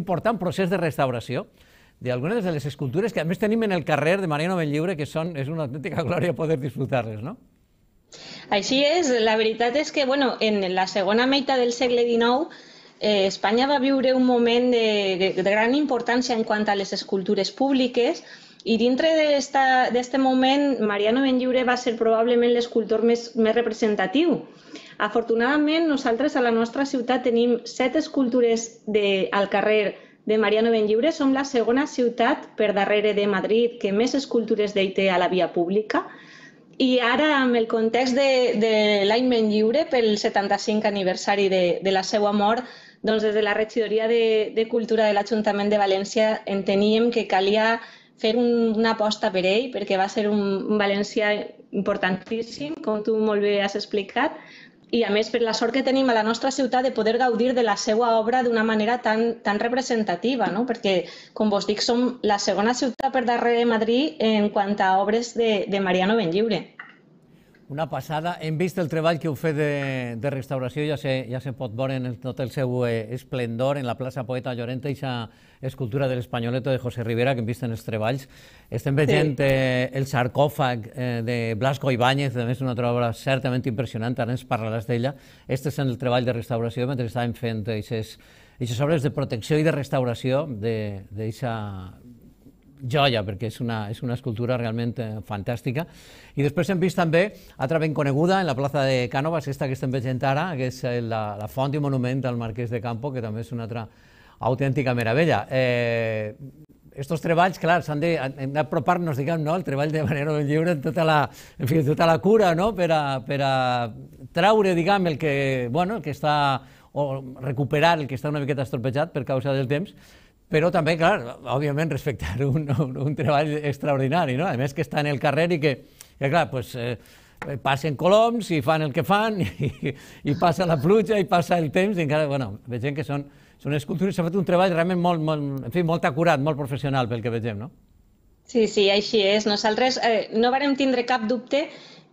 important procés de restauració d'algunes de les escultures que a més tenim en el carrer de Mariano Benlliure, que és una autèntica glòria poder disfrutar-les, no? Així és, la veritat és que en la segona meitat del segle XIX Espanya va viure un moment de gran importància en quant a les escultures públiques i dintre d'aquest moment Mariano Benlliure va ser probablement l'escultor més representatiu. Afortunadament, nosaltres a la nostra ciutat tenim 7 escultures al carrer de Mariano Benlliure. Som la segona ciutat per darrere de Madrid que més escultures d'ell té a la via pública. I ara, amb el context de l'any Benlliure, pel 75 aniversari de la seva mort, doncs des de la regidoria de Cultura de l'Ajuntament de València enteníem que calia fer una aposta per ell, perquè va ser un valencià importantíssim, com tu molt bé has explicat, i a més per la sort que tenim a la nostra ciutat de poder gaudir de la seva obra d'una manera tan representativa, perquè, com vos dic, som la segona ciutat per darrere de Madrid en quant a obres de Mariano Benlliure. Una passada. Hem vist el treball que heu fet de restauració, ja se pot veure en tot el seu esplendor en la plaça Poeta Llorente, aquesta escultura de l'Espanyoleto de José Rivera, que hem vist en els treballs. Estem veient el sarcòfag de Blasco Ibáñez, a més una altra obra certament impressionant, ara ens parlaràs d'ella. Este és el treball de restauració, mentre estàvem fent aquestes obres de protecció i de restauració d'aquesta joia, perquè és una escultura realment fantàstica. I després hem vist també, altra ben coneguda, en la plaça de Cànovas, aquesta que estem veient ara, que és la font i monument al Marquès de Campo, que també és una altra autèntica meravella. Estos treballs, clar, hem d'apropar-nos, diguem, al treball de Mariano Benlliure en tota la cura, per a traure, diguem, el que està, o recuperar el que està una miqueta estropejat per causa del temps, però també, clar, òbviament respectar un treball extraordinari, no? A més que està en el carrer i que clar, passen coloms i fan el que fan i passa la pluja i passa el temps i encara, vegem que són escultures, s'ha fet un treball realment molt acurat, molt professional pel que vegem, no? Sí, així és. Nosaltres no vàrem tindre cap dubte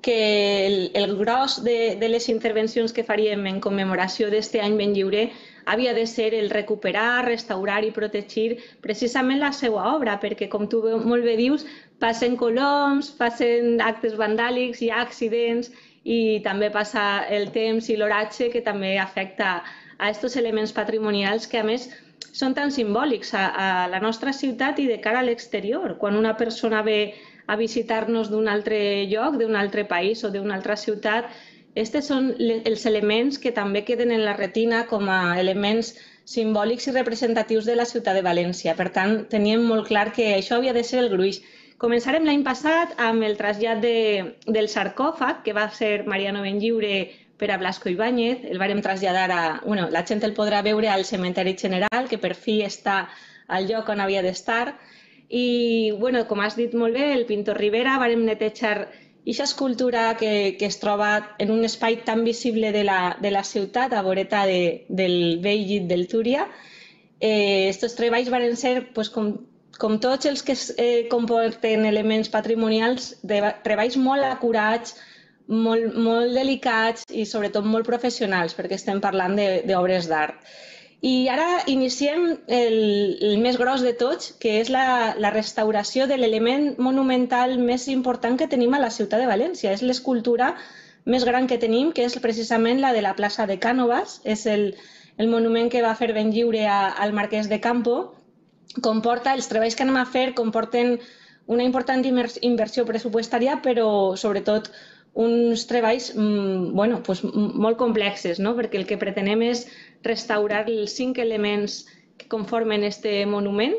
que el gros de les intervencions que faríem en commemoració d'aquest any Benlliure havia de ser el recuperar, restaurar i protegir precisament la seva obra, perquè, com tu molt bé dius, passen coloms, passen actes vandàlics, hi ha accidents i també passa el temps i l'oratge que també afecta a aquests elements patrimonials que, a més, són tan simbòlics a la nostra ciutat i de cara a l'exterior. Quan una persona ve a visitar-nos d'un altre lloc, d'un altre país o d'una altra ciutat, aquests són els elements que també queden en la retina com a elements simbòlics i representatius de la ciutat de València. Per tant, teníem molt clar que això havia de ser el gruix. Començarem l'any passat amb el trasllat del sarcòfag, que va ser Mariano Benlliure per a Blasco Ibáñez. El vàrem traslladar la gent el podrà veure al cementeri general, que per fi està al lloc on havia d'estar. I, com has dit molt bé, el pintor Rivera, vàrem netejar aquesta escultura que es troba en un espai tan visible de la ciutat, a voreta del vell llit del Túria. Aquests treballs van ser, com tots els que comporten elements patrimonials, treballs molt acurats, molt delicats i sobretot molt professionals, perquè estem parlant d'obres d'art. I ara iniciem el més gros de tots, que és la restauració de l'element monumental més important que tenim a la ciutat de València. És l'escultura més gran que tenim, que és precisament la de la plaça de Cànovas. És el monument que va fer Benlliure al Marquès de Campo. Els treballs que anem a fer comporten una important inversió pressupostària, però sobretot uns treballs molt complexes, perquè el que pretenem és restaurar els 5 elements que conformen aquest monument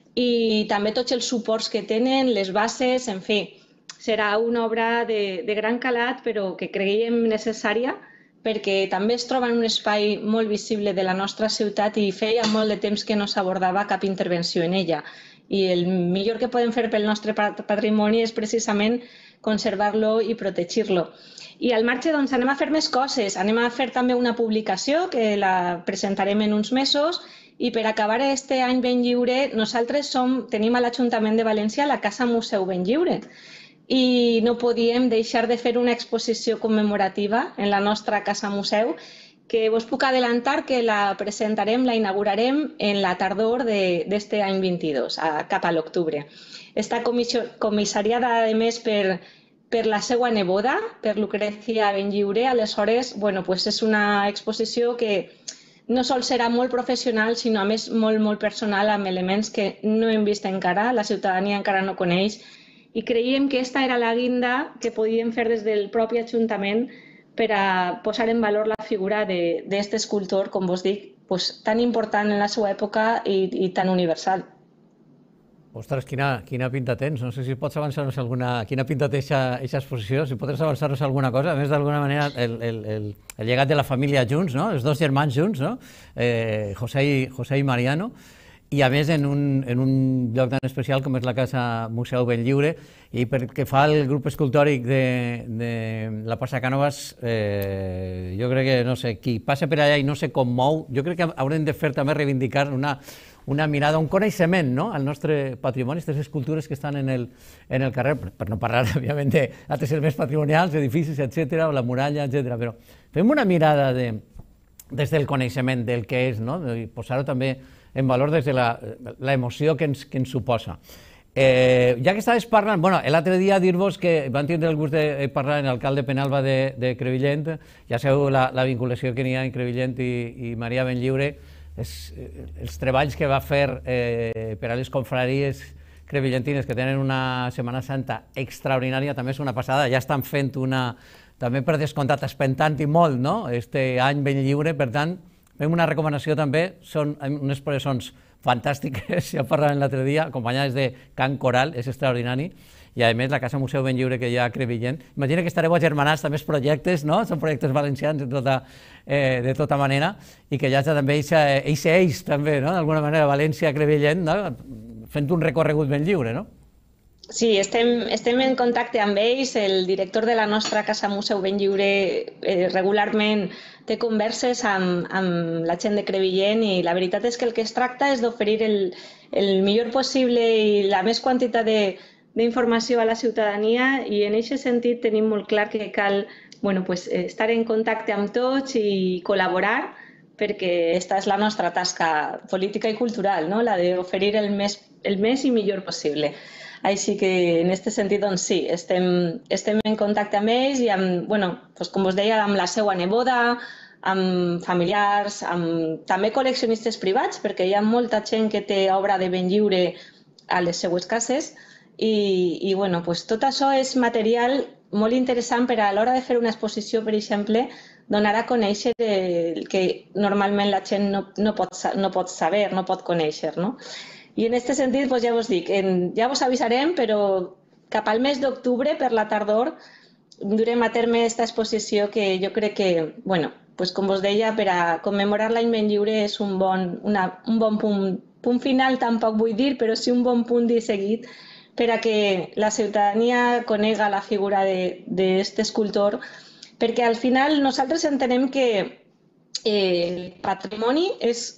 i també tots els suports que tenen, les bases, en fi. Serà una obra de gran calat, però que creiem necessària perquè també es troba en un espai molt visible de la nostra ciutat i feia molt de temps que no s'abordava cap intervenció en ella. I el millor que podem fer pel nostre patrimoni és precisament conservar-lo i protegir-lo. I al marge anem a fer més coses. Anem a fer també una publicació que la presentarem en uns mesos i per acabar aquest any Benlliure nosaltres tenim a l'Ajuntament de València la Casa Museu Benlliure i no podíem deixar de fer una exposició commemorativa en la nostra Casa Museu que vos puc adelantar que la presentarem, la inaugurarem en la tardor d'este any 22, cap a l'octubre. Està comissariada, a més, per la seva neboda, per Lucrecia Benlliure. Aleshores, és una exposició que no sol serà molt professional, sinó a més molt personal, amb elements que no hem vist encara, la ciutadania encara no coneix, i creiem que aquesta era la guinda que podíem fer des del propi Ajuntament per a posar en valor la figura d'aquest escultor, com vos dic, tan important en la seva època i tan universal. Ostres, quina pinta tens. No sé si pots avançar-nos quina pinta té aquesta exposició, si pots avançar-nos alguna cosa. A més, d'alguna manera, el llegat de la família junts, no? Els dos germans junts, no? José i Mariano, i a més en un lloc tan especial com és la Casa Museu Benlliure. I pel que fa al grup escultòric de la Plaça Cànovas, jo crec que, no sé, qui passa per allà i no se commou, jo crec que haurem de fer també reivindicar una mirada, un coneixement, no?, al nostre patrimoni, aquestes escultures que estan en el carrer, per no parlar, òbviament, d'altres elements patrimonials, edificis, etc., la muralla, etc., però fem una mirada des del coneixement del que és, no?, i posar-ho també en valor des de l'emoció que ens suposa. Ja que estaves parlant, l'altre dia dir-vos que van tindre el gust de parlar amb l'alcalde Penalba de Crevillent, ja sabeu la vinculació que n'hi ha en Crevillent i Maria Benlliure, els treballs que va fer per a les confraries crevillentines, que tenen una Setmana Santa extraordinària, també és una passada, ja estan fent també per descomptat, espentant i molt, no?, este any Benlliure. Per tant, fem una recomanació també, són unes processons fantàstiques, ja parlàvem l'altre dia, acompanyades de cant coral, és extraordinari, i a més la Casa Museu Benlliure que hi ha a Crevillent. Imagina que estareu agermanats també els projectes, no? Són projectes valencians de tota manera, i que ja està també aquest eix també, no?, d'alguna manera, València-Crevillent, no?, fent un recorregut Benlliure, no? Sí, estem en contacte amb ells. El director de la nostra Casa Museu Benlliure regularment té converses amb la gent de Crevillent, i la veritat és que el que es tracta és d'oferir el millor possible i la més quantitat d'informació a la ciutadania, i en aquest sentit tenim molt clar que cal estar en contacte amb tots i col·laborar, perquè aquesta és la nostra tasca política i cultural, la d'oferir el més i millor possible. Així que, en aquest sentit, doncs sí, estem en contacte amb ells i, com us deia, amb la seva neboda, amb familiars, amb també col·leccionistes privats, perquè hi ha molta gent que té obra de Benlliure a les seues cases, i tot això és material molt interessant per a l'hora de fer una exposició, per exemple, donar a conèixer el que normalment la gent no pot saber, no pot conèixer, no? I en aquest sentit, ja vos dic, ja vos avisarem, però cap al mes d'octubre, per la tardor, durem a terme aquesta exposició que jo crec que, com vos deia, per a commemorar l'any Benlliure és un bon punt final, tampoc vull dir, però sí un bon punt de seguit per a que la ciutadania conega la figura d'aquest escultor, perquè al final nosaltres entenem que el patrimoni,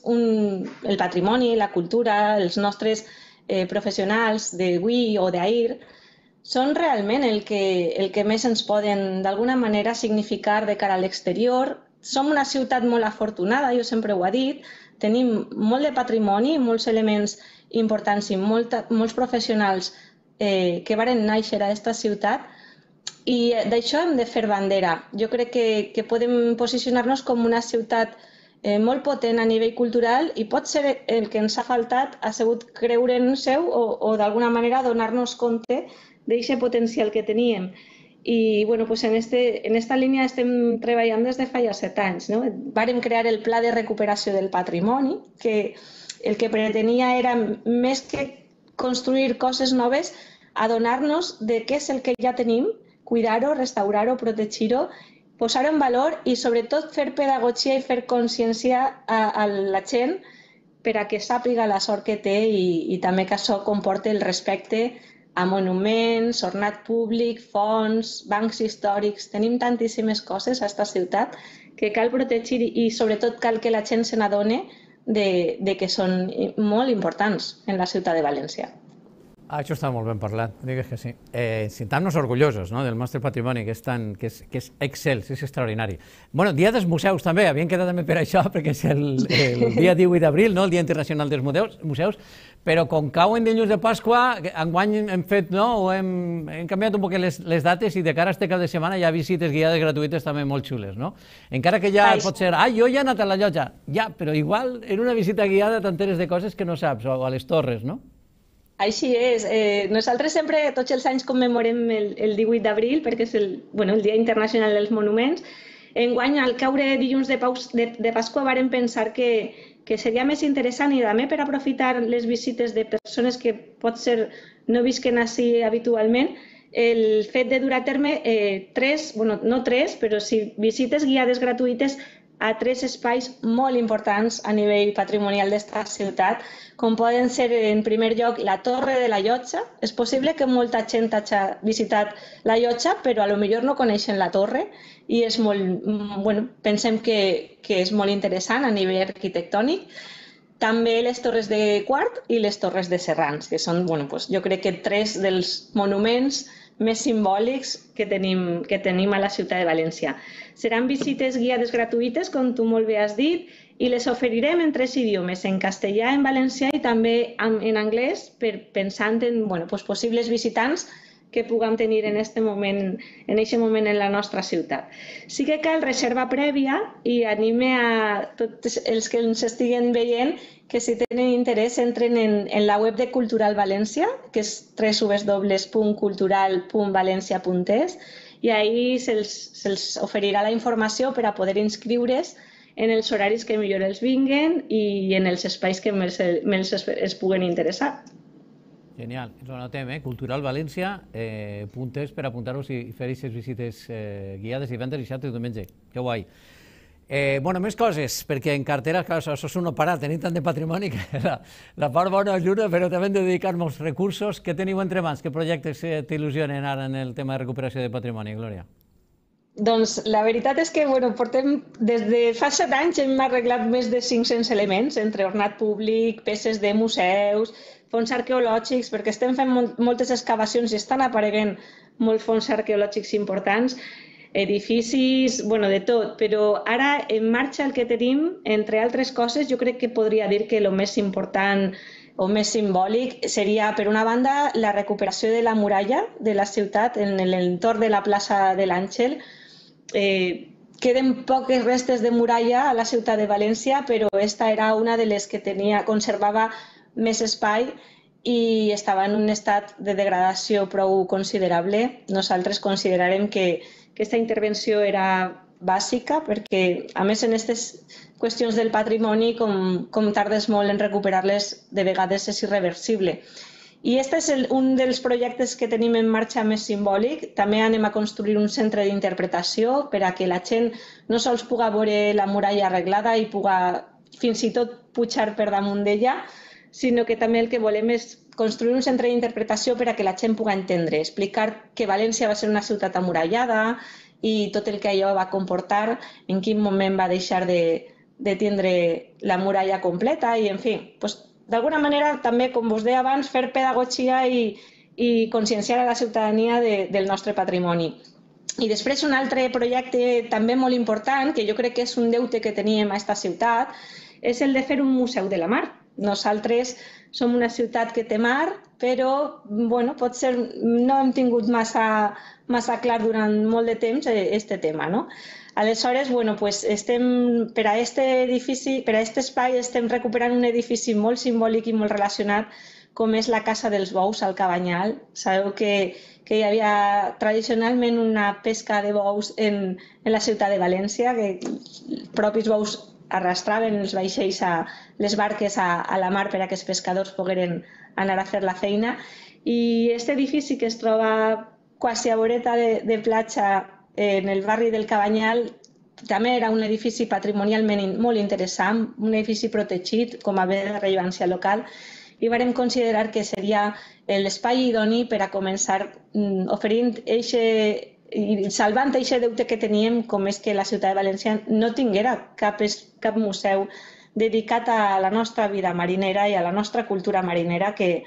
la cultura, els nostres professionals d'avui o d'ahir, són realment el que més ens poden d'alguna manera significar de cara a l'exterior. Som una ciutat molt afortunada, jo sempre ho he dit, tenim molt de patrimoni, molts elements importants i molts professionals que varen néixer a aquesta ciutat, i d'això hem de fer bandera. Jo crec que podem posicionar-nos com una ciutat molt potent a nivell cultural, i pot ser el que ens ha faltat ha sigut creure en seu o d'alguna manera donar-nos compte d'aquest potencial que teníem. I en esta línia estem treballant des de fa ja 7 anys. Vàrem crear el Pla de Recuperació del Patrimoni, que el que pretenia era, més que construir coses noves, adonar-nos de què és el que ja tenim, cuidar-ho, restaurar-ho, protegir-ho, posar-ho en valor i sobretot fer pedagogia i fer consciència a la gent per a que sàpiga la sort que té, i també que això comporta el respecte a monuments, ornat públic, fonts, bancs històrics. Tenim tantíssimes coses a aquesta ciutat que cal protegir, i sobretot cal que la gent se n'adoni de que són molt importants en la ciutat de València. Això està molt ben parlat, digues que sí. Sentam-nos orgullosos, no?, del nostre patrimoni, que és excels, és extraordinari. Bueno, dia dels museus també, havien quedat també per això, perquè és el dia 18 d'abril, no?, el Dia Internacional dels Museus, però com cauen dilluns de Pasqua, enguany hem fet, no?, hem canviat un poc les dates i de cara a este cap de setmana hi ha visites guiades gratuïtes també molt xules, no? Encara que ja pot ser, jo ja he anat a la llotja, ja, però igual en una visita guiada t'enteres de coses que no saps, o a les torres, no? Així és. Nosaltres sempre, tots els anys, commemorem el 18 d'abril, perquè és el Dia Internacional dels Monuments. Enguany, al caure dilluns de Pasqua, vàrem pensar que seria més interessant, i també per aprofitar les visites de persones que potser no visquen així habitualment, el fet de dur a terme no tres, però sí visites guiades gratuïtes a 3 espais molt importants a nivell patrimonial d'esta ciutat, com poden ser, en primer lloc, la Torre de la Llotja. És possible que molta gent hagi visitat la Llotja, però potser no coneixen la torre, i és pensem que és molt interessant a nivell arquitectònic. També les torres de Quart i les torres de Serrans, que són, jo crec que 3 dels monuments més simbòlics que tenim a la ciutat de València. Seran visites guiades gratuïtes, com tu molt bé has dit, i les oferirem en 3 idiomes, en castellà, en valencià i també en anglès, pensant en possibles visitants que puguem tenir en aquest moment en la nostra ciutat. Sí que cal reserva prèvia, i anime a tots els que ens estiguen veient que, si tenen interès, entren en la web de Cultural València, que és www.cultural.valencia.es, i ahí se'ls oferirà la informació per a poder inscriure's en els horaris que millor els vinguen i en els espais que més es puguen interessar. Genial, ens ho anotem, culturalvalencia.es, per apuntar-vos i fer aquestes visites guiades divendres, dissabte i diumenge. Que guai. Més coses, perquè en cartera això és un no parar, tenim tant de patrimoni que la part bona ajuda, però també hem de dedicar molts recursos. Què teniu entre mans? Què projectes t'il·lusionen ara en el tema de recuperació de patrimoni, Glòria? Doncs la veritat és que portem, des de fa 7 anys, hem arreglat més de 500 elements, entre ornat públic, peces de museus, fons arqueològics, perquè estem fent moltes excavacions i estan apareguent molts fons arqueològics importants, edificis, de tot, però ara en marxa el que tenim, entre altres coses, jo crec que podria dir que el més important o més simbòlic seria, per una banda, la recuperació de la muralla de la ciutat en l'entorn de la plaça de l'Àngel. Queden poques restes de muralla a la ciutat de València, però esta era una de les que conservava més espai i estava en un estat de degradació prou considerable. Nosaltres considerarem que aquesta intervenció era bàsica perquè, a més, en aquestes qüestions del patrimoni, com tardes molt en recuperar-les, de vegades és irreversible. I aquest és un dels projectes que tenim en marxa més simbòlic. També anem a construir un centre d'interpretació per a que la gent no sols pugui veure la muralla arreglada i pugui fins i tot pujar per damunt d'ella, sinó que també el que volem és construir un centre d'interpretació per a que la gent pugui entendre, explicar que València va ser una ciutat amurallada i tot el que allò va comportar, en quin moment va deixar de tindre la muralla completa i, en fi, d'alguna manera també, com vos deia abans, fer pedagogia i conscienciar a la ciutadania del nostre patrimoni. I després un altre projecte també molt important, que jo crec que és un deute que teníem a aquesta ciutat, és el de fer un museu de la mar. Nosaltres som una ciutat que té mar, però potser no hem tingut massa clar durant molt de temps aquest tema, no? Aleshores, per a aquest espai estem recuperant un edifici molt simbòlic i molt relacionat, com és la Casa dels Bous al Cabanyal. Sabeu que hi havia tradicionalment una pesca de bous en la ciutat de València, que els propis bous arrastraven els vaixells a les barques a la mar per a que els pescadors pogueren anar a fer la feina. I aquest edifici, que es troba quasi a voreta de platja en el barri del Cabanyal, també era un edifici patrimonialment molt interessant, un edifici protegit com a bé de rellevància local, i vàrem considerar que seria l'espai idoni per a començar oferint i salvant aquest deute que teníem, com és que la ciutat de València no tinguera cap museu dedicat a la nostra vida marinera i a la nostra cultura marinera, que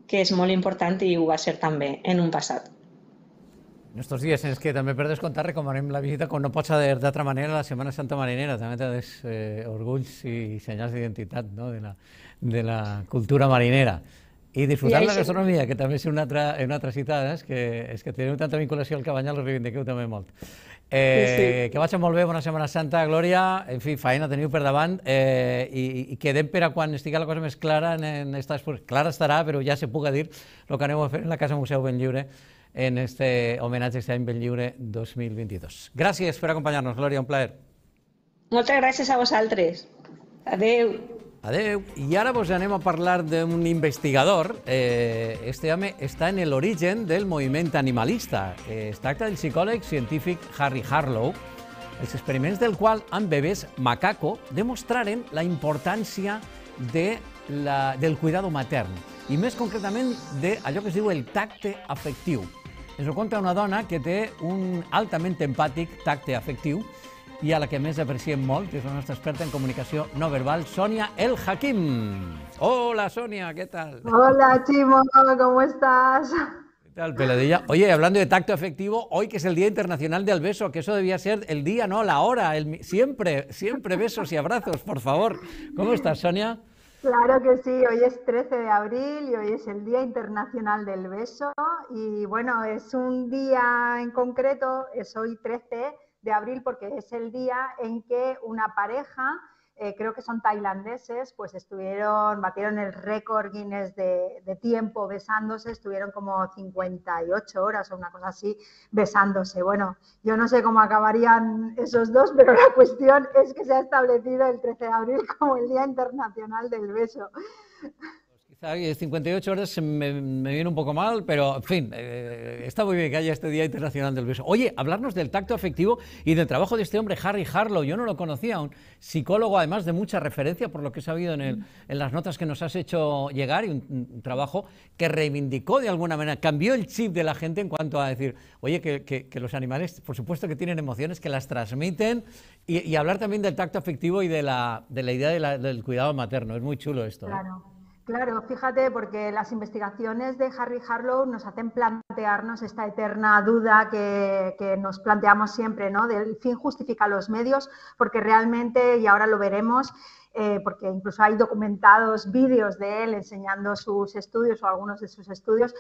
que és molt important i ho va ser també en un passat. En estos días en els que també per descomptar recomanem la visita, com no pot ser d'altra manera, a la Setmana Santa Marinera. També té orgulls i senyals d'identitat, no? de la cultura marinera. I disfrutar la gastronomia, que també és una altra cita, és que teniu tanta vinculació al Cabanyal, ho reivindiqueu també molt. Que vagi molt bé, bona Setmana Santa, Glòria, en fi, feina teniu per davant, i quedem per a quan estigui la cosa més clara, clara estarà, però ja se puga dir el que aneu a fer en la Casa Museu Benlliure, en este homenatge a este any Benlliure 2022. Gràcies per acompanyar-nos, Glòria, un plaer. Moltes gràcies a vosaltres. Adeu. Adeu. I ara vos anem a parlar d'un investigador. Este home està en l'origen del moviment animalista. Es tracta del psicòleg científic Harry Harlow, els experiments del qual amb bebès macaco demostraren la importància del cuidado matern i més concretament d'allò que es diu el tacte afectiu. Ens ho conta una dona que té un altament empàtic tacte afectiu i a la que més apreciem molt, que és la nostra experta en comunicació no verbal, Sonia El Hakim. Hola, Sonia, ¿qué tal? Hola, Chimo, ¿cómo estás? ¿Qué tal, peladilla? Oye, hablando de tacto afectivo, hoy que es el Día Internacional del Beso, que eso debía ser el día, no la hora, siempre besos y abrazos, por favor. ¿Cómo estás, Sonia? Claro que sí, hoy es 13 de abril y hoy es el Día Internacional del Beso y bueno, es un día en concreto, es hoy 13 de abril porque es el día en que una pareja, creo que son tailandeses, pues batieron el récord Guinness de tiempo besándose, estuvieron como 58 horas o una cosa así besándose. Bueno, yo no sé cómo acabarían esos dos, pero la cuestión es que se ha establecido el 13 de abril como el Día Internacional del Beso. 58 horas me viene un poco mal, pero en fin, está muy bien que haya este Día Internacional del Beso. Oye, hablarnos del tacto afectivo y del trabajo de este hombre, Harry Harlow. Yo no lo conocía, un psicólogo además de mucha referencia, por lo que he sabido en las notas que nos has hecho llegar, y un trabajo que reivindicó de alguna manera, cambió el chip de la gente en cuanto a decir, oye, que los animales, por supuesto que tienen emociones, que las transmiten, y hablar también del tacto afectivo y de la idea del cuidado materno. Es muy chulo esto. Claro. Claro, fíjate, porque las investigaciones de Harry Harlow nos hacen plantearnos esta eterna duda que nos planteamos siempre, ¿no? Del fin justifica los medios, porque realmente, y ahora lo veremos, porque incluso hay documentados vídeos de él enseñando sus estudios o algunos de sus estudios,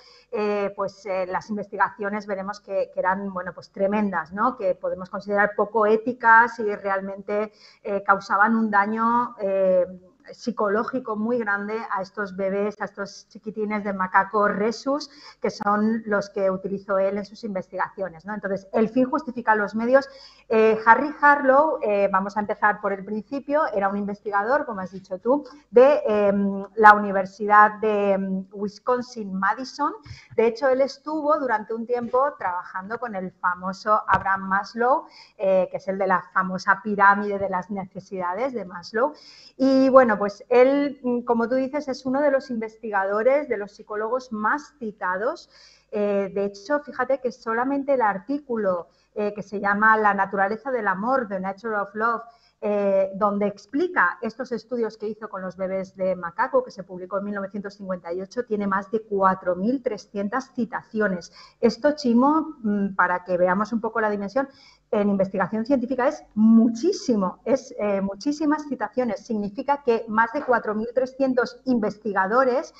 las investigaciones veremos que eran, bueno, pues tremendas, ¿no? Que podemos considerar poco éticas y realmente causaban un daño psicológico muy grande a estos bebés, a estos chiquitines de macaco rhesus, que son los que utilizó él en sus investigaciones, ¿no? Entonces, el fin justifica los medios. Harry Harlow, vamos a empezar por el principio, era un investigador, como has dicho tú, de la Universidad de Wisconsin-Madison. De hecho, él estuvo durante un tiempo trabajando con el famoso Abraham Maslow, que es el de la famosa pirámide de las necesidades de Maslow. Y bueno, pues él, como tú dices, es uno de los investigadores, de los psicólogos más citados. De hecho, fíjate que solamente el artículo que se llama La naturaleza del amor, The Nature of Love, donde explica estos estudios que hizo con los bebés de macaco, que se publicó en 1958, tiene más de 4.300 citaciones. Esto, Chimo, para que veamos un poco la dimensión, en investigación científica es muchísimo, es muchísimas citaciones. Significa que más de 4.300 investigadores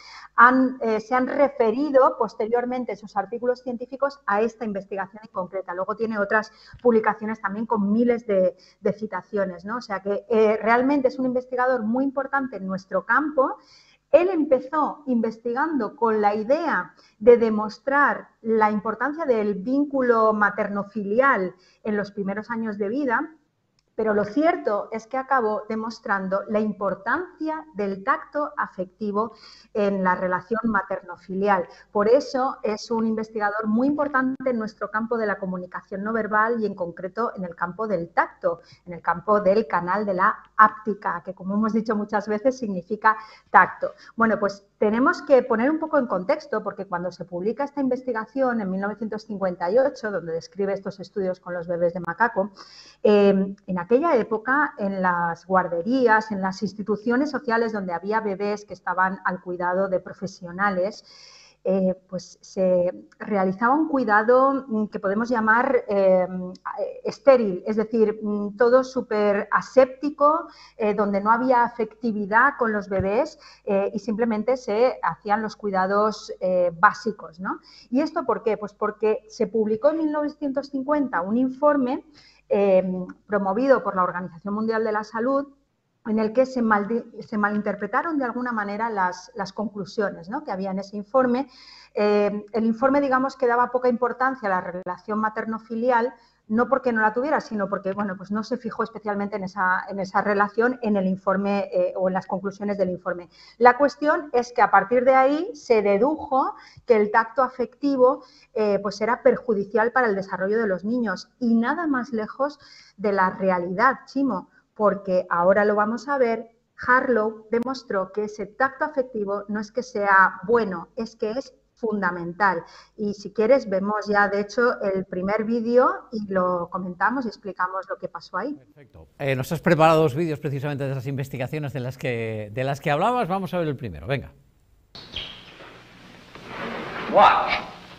se han referido posteriormente en sus artículos científicos a esta investigación en concreta. Luego tiene otras publicaciones también con miles de citaciones, ¿no? O sea que realmente es un investigador muy importante en nuestro campo. Él empezó investigando con la idea de demostrar la importancia del vínculo materno-filial en los primeros años de vida, pero lo cierto es que acabó demostrando la importancia del tacto afectivo en la relación materno-filial. Por eso es un investigador muy importante en nuestro campo de la comunicación no verbal y en concreto en el campo del tacto, en el campo del canal de la áptica, que como hemos dicho muchas veces significa tacto. Bueno, pues tenemos que poner un poco en contexto porque cuando se publica esta investigación en 1958, donde describe estos estudios con los bebés de macaco, en aquella época en las guarderías, en las instituciones sociales donde había bebés que estaban al cuidado de profesionales, pues se realizaba un cuidado que podemos llamar estéril, es decir, todo súper aséptico, donde no había afectividad con los bebés y simplemente se hacían los cuidados básicos, ¿no? ¿Y esto por qué? Pues porque se publicó en 1950 un informe promovido por la Organización Mundial de la Salud, en el que se malinterpretaron de alguna manera las conclusiones, ¿no?, que había en ese informe. El informe, digamos, que daba poca importancia a la relación materno-filial, no porque no la tuviera, sino porque, bueno, pues no se fijó especialmente en esa relación en el informe o en las conclusiones del informe. La cuestión es que a partir de ahí se dedujo que el tacto afectivo pues era perjudicial para el desarrollo de los niños y nada más lejos de la realidad, Chimo, porque ahora lo vamos a ver. Harlow demostró que ese tacto afectivo no es que sea bueno, es que es fundamental. Y si quieres, vemos ya, de hecho, el primer vídeo y lo comentamos y explicamos lo que pasó ahí. Perfecto. Nos has preparado dos vídeos precisamente de esas investigaciones de las que hablabas. Vamos a ver el primero. Venga. Watch.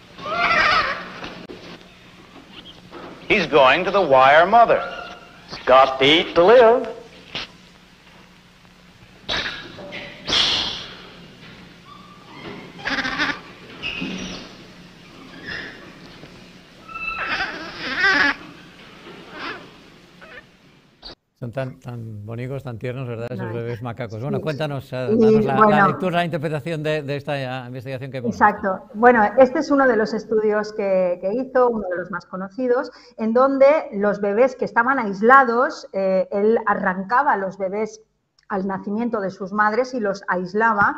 He's going to the wire mother. He's got to eat to live. Son tan bonitos, tan tiernos, ¿verdad? Esos bebés macacos. Bueno, Sí. cuéntanos, danos la lectura, la interpretación de esta investigación que hemos visto. Exacto. Bueno, este es uno de los estudios que hizo, uno de los más conocidos, en donde los bebés que estaban aislados, él arrancaba a los bebés al nacimiento de sus madres y los aislaba.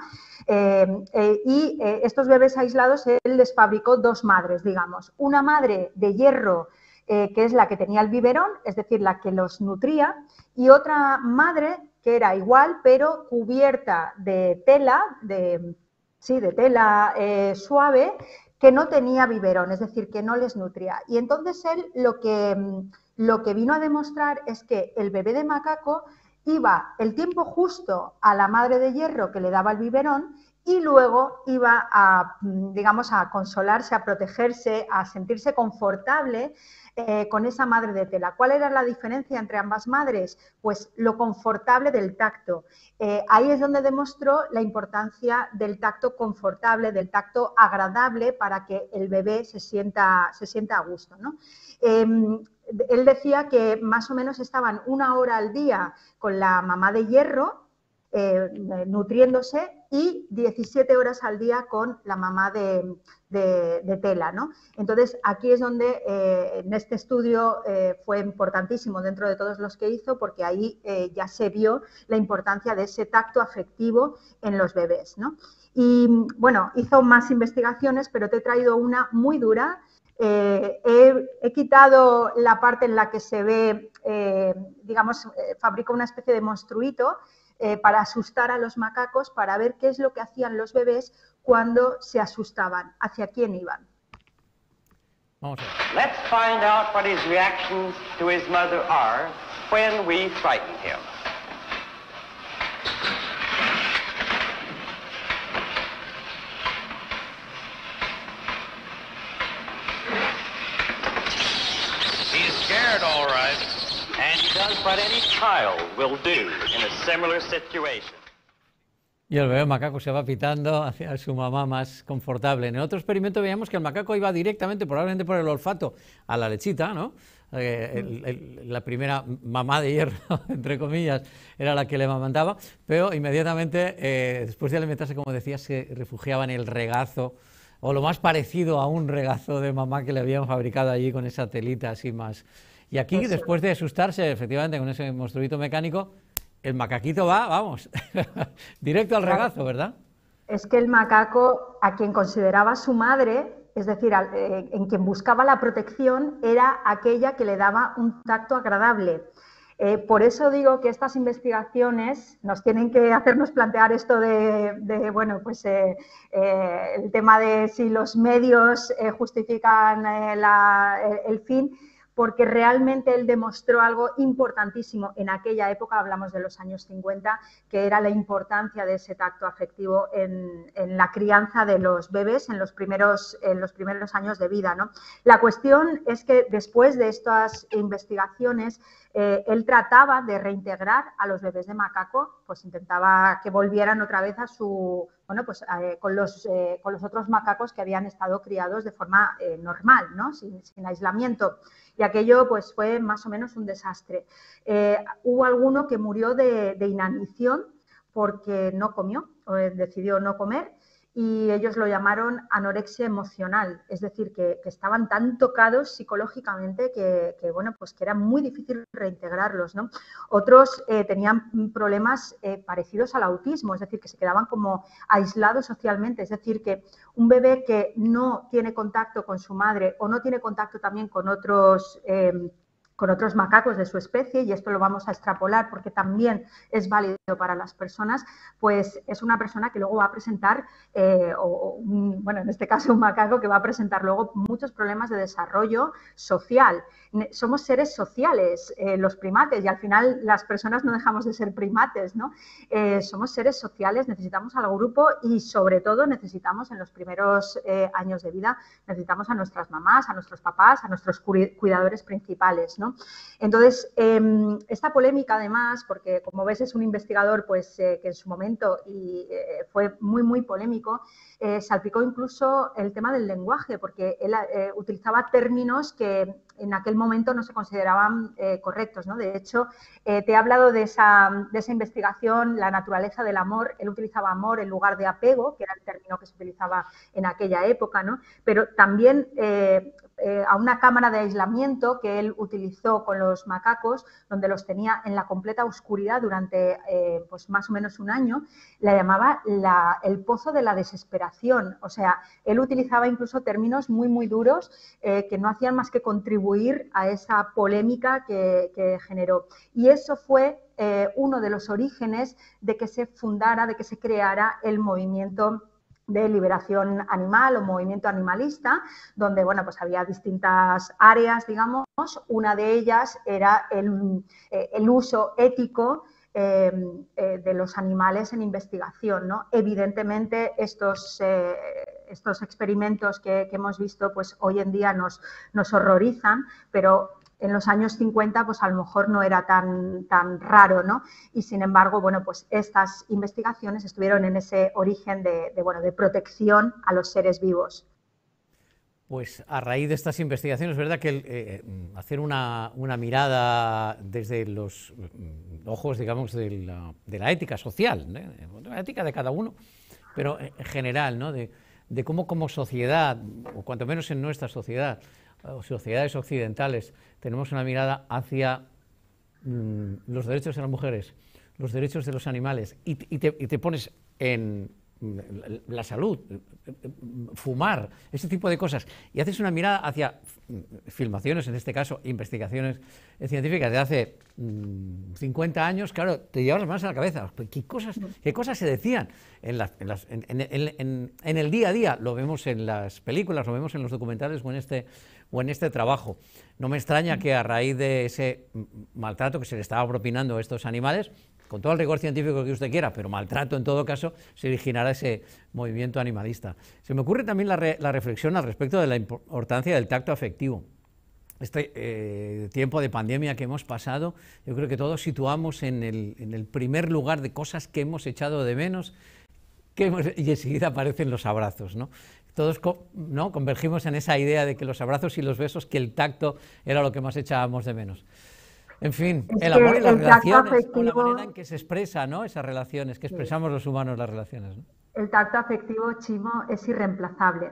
Estos bebés aislados, él les fabricó dos madres, digamos. Una madre de hierro, que es la que tenía el biberón, es decir, la que los nutría, y otra madre que era igual, pero cubierta de tela, de tela suave, que no tenía biberón, es decir, que no les nutría. Y entonces él lo que vino a demostrar es que el bebé de macaco iba el tiempo justo a la madre de hierro que le daba el biberón y luego iba a, digamos, a consolarse, a protegerse, a sentirse confortable con esa madre de tela. ¿Cuál era la diferencia entre ambas madres? Pues lo confortable del tacto. Ahí es donde demostró la importancia del tacto confortable, del tacto agradable para que el bebé se sienta a gusto, ¿no? Él decía que más o menos estaban 1 hora al día con la mamá de hierro, nutriéndose, y 17 horas al día con la mamá de tela, ¿no? Entonces, aquí es donde en este estudio fue importantísimo dentro de todos los que hizo, porque ahí ya se vio la importancia de ese tacto afectivo en los bebés, ¿no? Y bueno, hizo más investigaciones, pero te he traído una muy dura. He quitado la parte en la que se ve, digamos, fabrica una especie de monstruito para asustar a los macacos, para ver qué es lo que hacían los bebés cuando se asustaban, hacia quién iban. Vamos a ver. Let's find out what his reactions to his mother are when we frighten him. He's scared, all right, and he does what any child will do in a similar situation. Y el bebé macaco se va pitando hacia su mamá más confortable. En el otro experimento veíamos que el macaco iba directamente, probablemente por el olfato, a la lechita, ¿no? La primera mamá de hierro, entre comillas, era la que le amamantaba, pero inmediatamente, después de alimentarse, como decías, se refugiaba en el regazo, o lo más parecido a un regazo de mamá que le habían fabricado allí con esa telita así más. Y aquí, Eso. después de asustarse, efectivamente, con ese monstruito mecánico, el macaquito va, vamos, directo al regazo, ¿verdad? Es que el macaco, a quien consideraba su madre, es decir, en quien buscaba la protección, era aquella que le daba un tacto agradable. Por eso digo que estas investigaciones nos tienen que hacernos plantear esto bueno, pues el tema de si los medios justifican el fin, porque realmente él demostró algo importantísimo en aquella época, hablamos de los años 50, que era la importancia de ese tacto afectivo en la crianza de los bebés en los primeros años de vida, ¿no? La cuestión es que después de estas investigaciones, él trataba de reintegrar a los bebés de macaco, pues intentaba que volvieran otra vez a su, con los otros macacos que habían estado criados de forma normal, ¿no? Sin aislamiento. Y aquello pues fue más o menos un desastre. Hubo alguno que murió de inanición porque no comió, decidió no comer, y ellos lo llamaron anorexia emocional, es decir, que estaban tan tocados psicológicamente que era muy difícil reintegrarlos, ¿no? Otros tenían problemas parecidos al autismo, es decir, que se quedaban como aislados socialmente, es decir, que un bebé que no tiene contacto con su madre o no tiene contacto también con otros macacos de su especie, y esto lo vamos a extrapolar porque también es válido para las personas, pues es una persona que luego va a presentar, en este caso un macaco que va a presentar luego muchos problemas de desarrollo social. Somos seres sociales, los primates, y al final las personas no dejamos de ser primates, ¿no? Somos seres sociales, necesitamos al grupo y sobre todo necesitamos en los primeros años de vida, necesitamos a nuestras mamás, a nuestros papás, a nuestros cuidadores principales, ¿no? Entonces, esta polémica además, porque como ves es un investigador pues, que en su momento fue muy, muy polémico, salpicó incluso el tema del lenguaje, porque él utilizaba términos que en aquel momento no se consideraban correctos, ¿no? De hecho, te he hablado de esa investigación, la naturaleza del amor. Él utilizaba amor en lugar de apego, que era el término que se utilizaba en aquella época, ¿no? Pero también a una cámara de aislamiento que él utilizó con los macacos, donde los tenía en la completa oscuridad durante pues más o menos un año, la llamaba el pozo de la desesperación. O sea, él utilizaba incluso términos muy, muy duros que no hacían más que contribuir a esa polémica que generó. Y eso fue uno de los orígenes de que se fundara, de que se creara el movimiento de liberación animal o movimiento animalista, donde pues había distintas áreas, digamos. Una de ellas era el uso ético de los animales en investigación, ¿no? Evidentemente, estos experimentos que hemos visto, pues hoy en día nos horrorizan, pero en los años 50 pues a lo mejor no era tan raro, ¿no? Y sin embargo, pues estas investigaciones estuvieron en ese origen de protección a los seres vivos. Pues a raíz de estas investigaciones, es verdad que hacer una mirada desde los ojos, digamos, de la ética social, ¿no? La ética de cada uno, pero en general, ¿no? De cómo como sociedad, o cuanto menos en nuestra sociedad, o sociedades occidentales, tenemos una mirada hacia los derechos de las mujeres, los derechos de los animales, y te pones en la salud, fumar, ese tipo de cosas, y haces una mirada hacia filmaciones, en este caso investigaciones científicas de hace 50 años, claro, te llevas las manos a la cabeza. ¿Qué cosas se decían en el día a día? Lo vemos en las películas, lo vemos en los documentales o en este trabajo. No me extraña que a raíz de ese maltrato que se le estaba propinando a estos animales, con todo el rigor científico que usted quiera, pero maltrato en todo caso, se originara ese movimiento animalista. Se me ocurre también la reflexión al respecto de la importancia del tacto afectivo. Este tiempo de pandemia que hemos pasado, yo creo que todos situamos en el primer lugar de cosas que hemos echado de menos, y enseguida aparecen los abrazos, ¿no? Todos convergimos en esa idea de que los abrazos y los besos, que el tacto era lo que más echábamos de menos. En fin, el amor y las relaciones, o la manera en que se expresa, ¿no? Esas relaciones, que expresamos los humanos las relaciones, ¿no? El tacto afectivo, Chimo, es irreemplazable.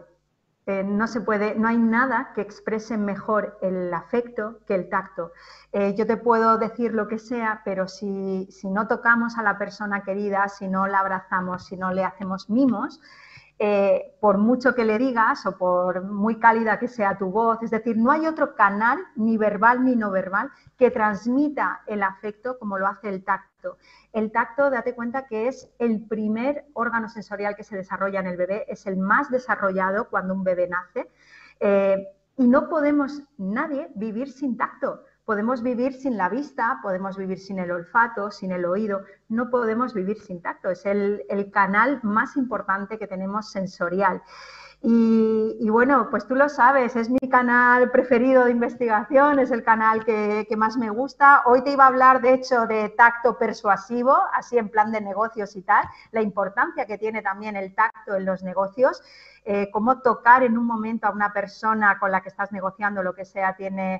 No hay nada que exprese mejor el afecto que el tacto. Yo te puedo decir lo que sea, pero si no tocamos a la persona querida, si no la abrazamos, si no le hacemos mimos, por mucho que le digas o por muy cálida que sea tu voz, es decir, no hay otro canal, ni verbal ni no verbal, que transmita el afecto como lo hace el tacto. El tacto, date cuenta que es el primer órgano sensorial que se desarrolla en el bebé, es el más desarrollado cuando un bebé nace. Y no podemos nadie vivir sin tacto. Podemos vivir sin la vista, podemos vivir sin el olfato, sin el oído, no podemos vivir sin tacto. Es el canal más importante que tenemos sensorial. Y bueno, pues tú lo sabes, es mi canal preferido de investigación, es el canal que más me gusta. Hoy te iba a hablar, de hecho, de tacto persuasivo, así en plan de negocios y tal, la importancia que tiene también el tacto en los negocios, cómo tocar en un momento a una persona con la que estás negociando, lo que sea,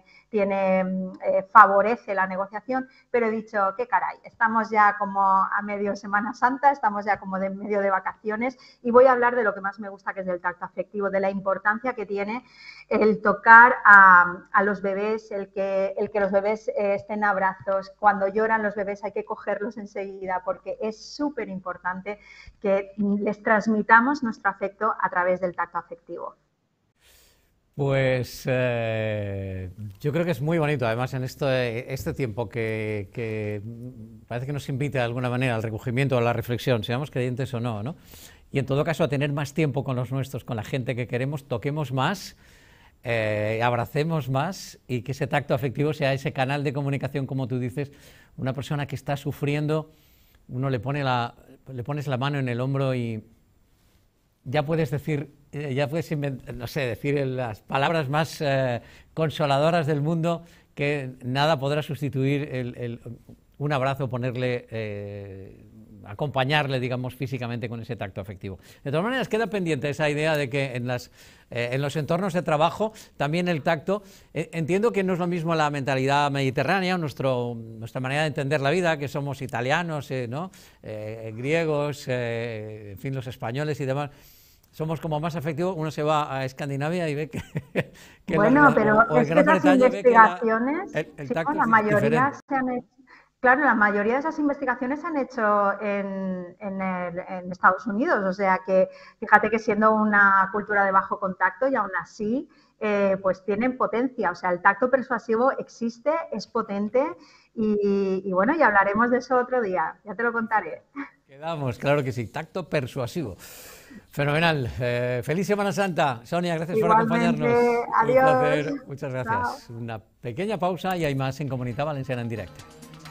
favorece la negociación, pero he dicho, qué caray, estamos ya como a medio Semana Santa, estamos ya como de medio de vacaciones y voy a hablar de lo que más me gusta, que es del tacto afectivo, de la importancia que tiene el tocar a los bebés, el que los bebés estén a abrazos. Cuando lloran los bebés hay que cogerlos enseguida porque es súper importante que les transmitamos nuestro afecto a través del tacto afectivo. Pues yo creo que es muy bonito, además, en este tiempo que parece que nos invita de alguna manera al recogimiento, a la reflexión, seamos creyentes o no, ¿no? Y en todo caso a tener más tiempo con los nuestros, con la gente que queremos, toquemos más, abracemos más y que ese tacto afectivo sea ese canal de comunicación, como tú dices. Una persona que está sufriendo, uno le pones la mano en el hombro y ya puedes decir, no sé, decir las palabras más consoladoras del mundo, que nada podrá sustituir un abrazo, acompañarle, digamos, físicamente con ese tacto afectivo. De todas maneras, queda pendiente esa idea de que en los entornos de trabajo también el tacto, entiendo que no es lo mismo la mentalidad mediterránea, nuestra manera de entender la vida, que somos italianos, ¿no? Griegos, en fin, los españoles y demás. Somos como más afectivos, uno se va a Escandinavia y ve que bueno, pero es que esas investigaciones, la mayoría se han hecho. Claro, la mayoría de esas investigaciones se han hecho en Estados Unidos, o sea que fíjate que siendo una cultura de bajo contacto y aún así pues tienen potencia, o sea, el tacto persuasivo existe, es potente y bueno, ya hablaremos de eso otro día, ya te lo contaré. Quedamos, claro que sí, tacto persuasivo. Fenomenal. Feliz Semana Santa. Sonia, gracias Igualmente, por acompañarnos. Adiós. Un placer. Muchas gracias. Chao. Una pequeña pausa y hay más en Comunitat Valenciana en directo.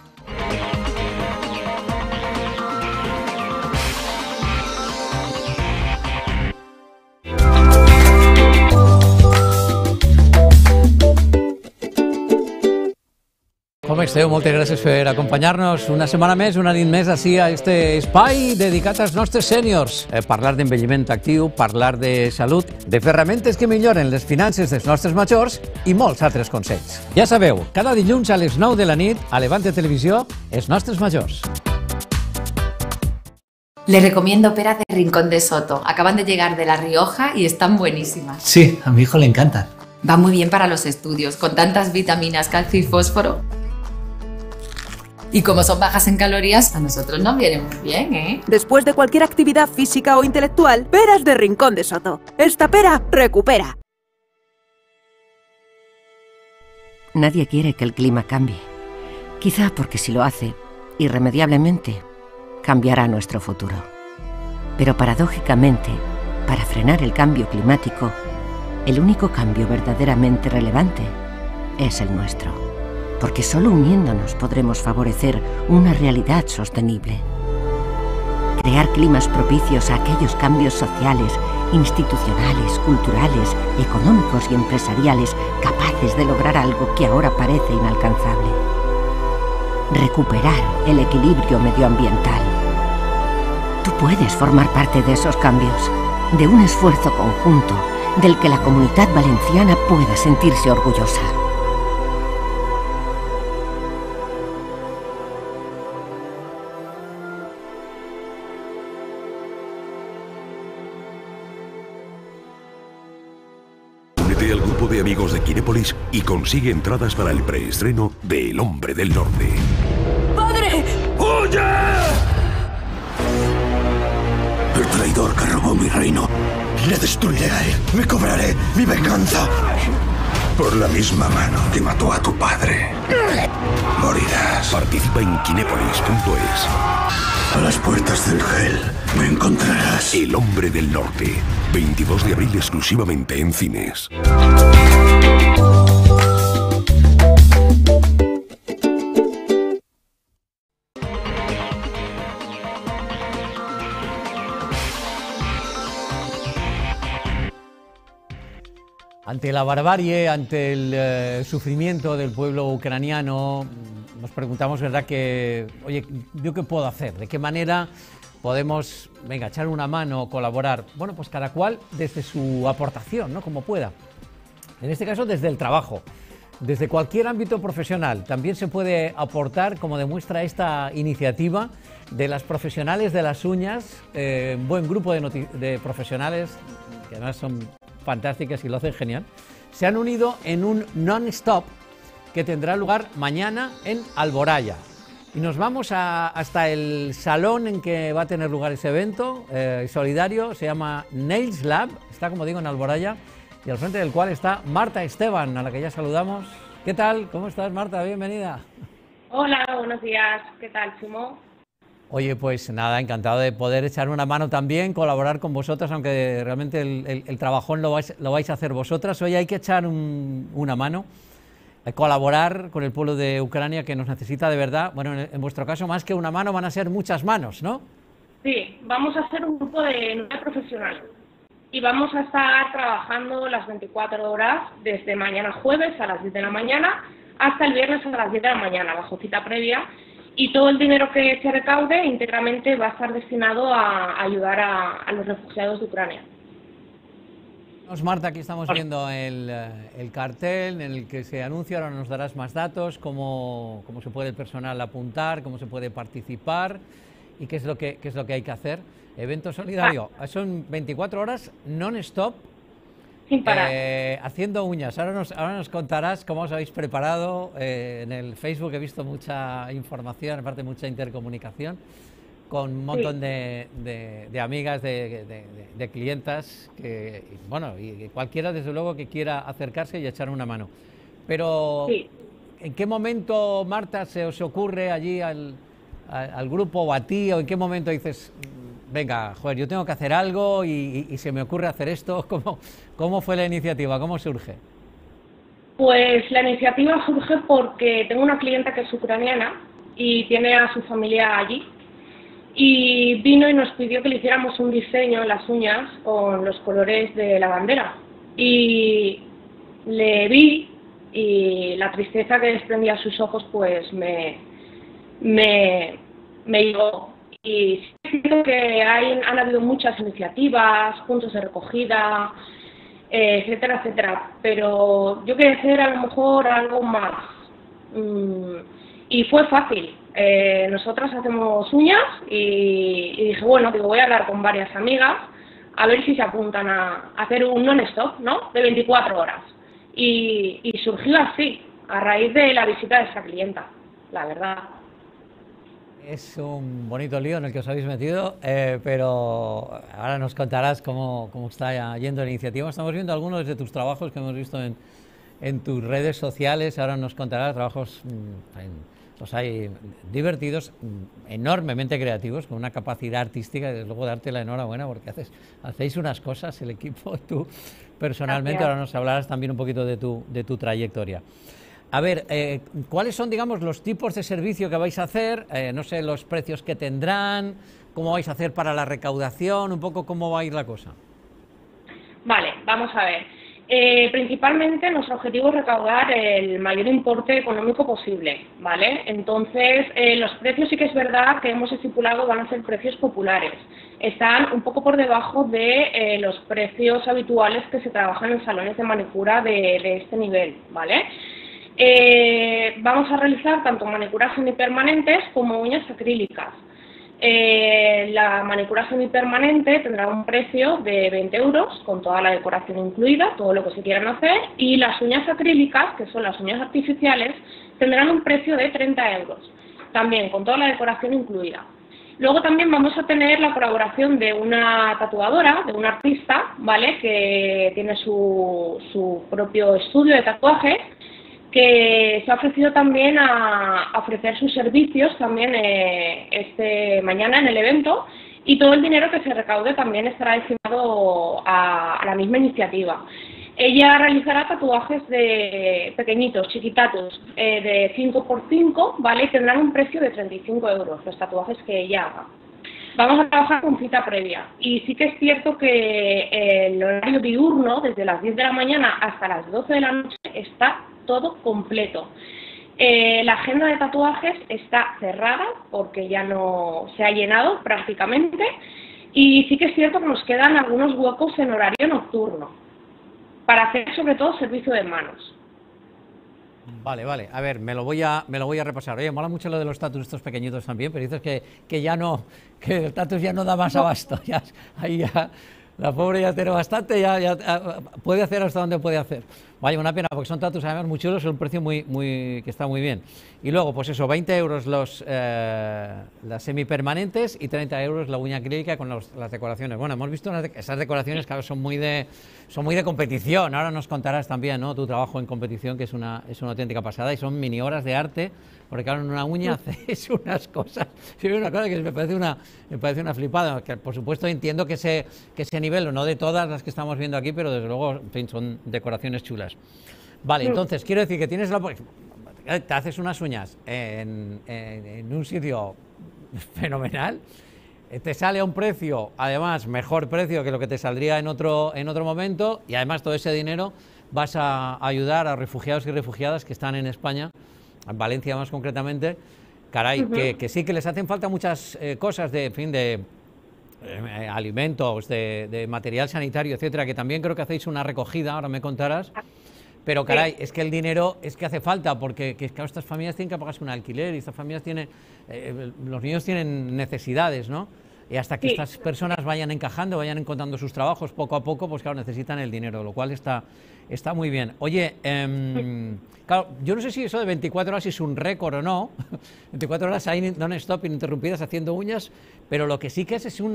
Com esteu? Moltes gràcies per acompanyar-nos una setmana més, una nit més, així a este espai dedicat als nostres sèniors. Parlar d'envelliment actiu, parlar de salut, de ferramentes que milloren les finances dels nostres majors i molts altres consells. Ja sabeu, cada dilluns a les 9 de la nit, a Levante Televisió, Els nostres majors. Les recomiendo peras de Rincón de Soto. Acaban de llegar de La Rioja y están buenísimas. Sí, a mi hijo le encantan. Va muy bien para los estudios, con tantas vitaminas, calcio y fósforo. Y como son bajas en calorías, a nosotros nos vienen muy bien, ¿eh? Después de cualquier actividad física o intelectual, peras de Rincón de Soto. Esta pera recupera. Nadie quiere que el clima cambie. Quizá porque si lo hace, irremediablemente, cambiará nuestro futuro. Pero paradójicamente, para frenar el cambio climático, el único cambio verdaderamente relevante es el nuestro. Porque solo uniéndonos podremos favorecer una realidad sostenible. Crear climas propicios a aquellos cambios sociales, institucionales, culturales, económicos y empresariales capaces de lograr algo que ahora parece inalcanzable. Recuperar el equilibrio medioambiental. Tú puedes formar parte de esos cambios, de un esfuerzo conjunto del que la Comunitat Valenciana pueda sentirse orgullosa. Al grupo de amigos de Kinépolis y consigue entradas para el preestreno de El Hombre del Norte. ¡Padre! ¡Huye! El traidor que robó mi reino. Le destruiré a él. Me cobraré mi venganza. Por la misma mano que mató a tu padre. Morirás. Participa en kinépolis.es. A las puertas del Hell me encontrarás. El Hombre del Norte. 22 de abril exclusivamente en cines. Ante la barbarie, ante el sufrimiento del pueblo ucraniano, nos preguntamos, ¿verdad?, que, oye, ¿yo qué puedo hacer? ¿De qué manera podemos, venga, echar una mano, colaborar? Bueno, pues cada cual desde su aportación, ¿no?, como pueda. En este caso, desde el trabajo, desde cualquier ámbito profesional. También se puede aportar, como demuestra esta iniciativa de las profesionales de las uñas, un buen grupo de profesionales, que además son fantásticas y lo hacen genial, se han unido en un non-stop que tendrá lugar mañana en Alboraya. Y nos vamos hasta el salón en que va a tener lugar ese evento solidario, se llama Nails Lab, está, como digo, en Alboraya, y al frente del cual está Marta Esteban, a la que ya saludamos. ¿Qué tal? ¿Cómo estás, Marta? Bienvenida. Hola, buenos días. ¿Qué tal, Chimo? Oye, pues nada, encantado de poder echar una mano también, colaborar con vosotras, aunque realmente el trabajón lo vais a hacer vosotras. Hoy hay que echar una mano, colaborar con el pueblo de Ucrania, que nos necesita de verdad. Bueno, en vuestro caso, más que una mano, van a ser muchas manos, ¿no? Sí, vamos a ser un grupo de 9 profesionales y vamos a estar trabajando las 24 horas desde mañana jueves a las 10 de la mañana hasta el viernes a las 10 de la mañana, bajo cita previa. Y todo el dinero que se recaude íntegramente va a estar destinado a ayudar a los refugiados de Ucrania. Marta, aquí estamos viendo el cartel en el que se anuncia, ahora nos darás más datos, cómo se puede el personal apuntar, cómo se puede participar y qué es lo que hay que hacer. Evento solidario, son 24 horas non-stop, sin parar. Haciendo uñas. Ahora nos contarás cómo os habéis preparado. En el Facebook he visto mucha información, aparte mucha intercomunicación, con un montón de amigas, de clientas, y cualquiera, desde luego, que quiera acercarse y echar una mano. Pero, ¿en qué momento, Marta, se os ocurre allí al grupo o a ti, o en qué momento dices, venga, joder, yo tengo que hacer algo y se me ocurre hacer esto? ¿Cómo fue la iniciativa? ¿Cómo surge? Pues la iniciativa surge porque tengo una clienta que es ucraniana y tiene a su familia allí. Y vino y nos pidió que le hiciéramos un diseño en las uñas con los colores de la bandera. Y le vi y la tristeza que desprendía sus ojos pues me llegó. Y siento que han habido muchas iniciativas, puntos de recogida, etcétera, etcétera. Pero yo quería hacer a lo mejor algo más. Y fue fácil. Nosotras hacemos uñas y dije, bueno, voy a hablar con varias amigas a ver si se apuntan a hacer un non-stop, ¿no?, de 24 horas. Y surgió así, a raíz de la visita de esa clienta, la verdad. Es un bonito lío en el que os habéis metido, pero ahora nos contarás cómo está yendo la iniciativa. Estamos viendo algunos de tus trabajos que hemos visto en tus redes sociales. Ahora nos contarás trabajos, los hay divertidos, enormemente creativos, con una capacidad artística, y desde luego darte la enhorabuena, porque hacéis unas cosas, el equipo, tú personalmente. Gracias. Ahora nos hablarás también un poquito de tu trayectoria. A ver, ¿cuáles son, digamos, los tipos de servicio que vais a hacer? No sé, los precios que tendrán, cómo vais a hacer para la recaudación, un poco cómo va a ir la cosa. Vale, vamos a ver. Principalmente nuestro objetivo es recaudar el mayor importe económico posible, ¿vale? Entonces, los precios sí que es verdad que hemos estipulado van a ser precios populares. Están un poco por debajo de los precios habituales que se trabajan en salones de manicura de este nivel, ¿vale? Vamos a realizar tanto manicuras semipermanentes como uñas acrílicas. La manicura semipermanente tendrá un precio de 20 euros, con toda la decoración incluida, todo lo que se quieran hacer, y las uñas acrílicas, que son las uñas artificiales, tendrán un precio de 30 euros, también con toda la decoración incluida. Luego también vamos a tener la colaboración de una tatuadora, de un artista, ¿vale?, que tiene su propio estudio de tatuaje, que se ha ofrecido también a ofrecer sus servicios también mañana en el evento, y todo el dinero que se recaude también estará destinado a la misma iniciativa. Ella realizará tatuajes de pequeñitos, chiquitatos, de 5×5, ¿vale? Tendrán un precio de 35 euros los tatuajes que ella haga. Vamos a trabajar con cita previa y sí que es cierto que el horario diurno, desde las 10 de la mañana hasta las 12 de la noche, está todo completo. La agenda de tatuajes está cerrada porque ya no se ha llenado prácticamente y sí que es cierto que nos quedan algunos huecos en horario nocturno para hacer sobre todo servicio de manos. Vale, vale. A ver, me lo voy a repasar. Oye, mola mucho lo de los tatus estos pequeñitos también, pero dices que ya no, que el tatus ya no da más abasto. Ya, ahí ya, la pobre ya tiene bastante, ya puede hacer hasta donde puede hacer. Vaya, una pena, porque son tatus además muy chulos, es un precio que está muy bien. Y luego, pues eso, 20 euros las semipermanentes y 30 euros la uña acrílica con las decoraciones. Bueno, hemos visto esas decoraciones, claro, son muy de competición. Ahora nos contarás también, ¿no?, tu trabajo en competición, que es una auténtica pasada, y son mini obras de arte, porque claro, en una uña haces unas cosas, una cosa que me parece una flipada, que por supuesto entiendo que ese nivel, no de todas las que estamos viendo aquí, pero desde luego, en fin, son decoraciones chulas. Vale, entonces, quiero decir que tienes te haces unas uñas en un sitio fenomenal, te sale a un precio, además, mejor precio que lo que te saldría en otro momento, y además todo ese dinero vas a ayudar a refugiados y refugiadas que están en España, en Valencia más concretamente, caray, que sí que les hacen falta muchas cosas de alimentos, de material sanitario, etcétera, que también creo que hacéis una recogida, ahora me contarás. Pero caray, es que el dinero es que hace falta, porque claro, estas familias tienen que pagarse un alquiler y estas familias los niños tienen necesidades, ¿no? Y hasta que estas personas vayan encajando, vayan encontrando sus trabajos poco a poco, pues claro, necesitan el dinero, lo cual está muy bien. Oye, claro, yo no sé si eso de 24 horas es un récord o no, 24 horas ahí non-stop ininterrumpidas haciendo uñas, pero lo que sí que es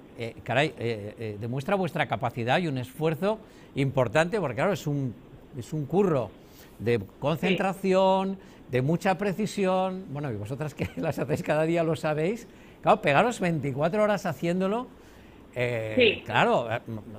demuestra vuestra capacidad y un esfuerzo importante, porque claro, es un curro de concentración, de mucha precisión. Bueno, y vosotras que las hacéis cada día lo sabéis. Claro, pegaros 24 horas haciéndolo. Claro,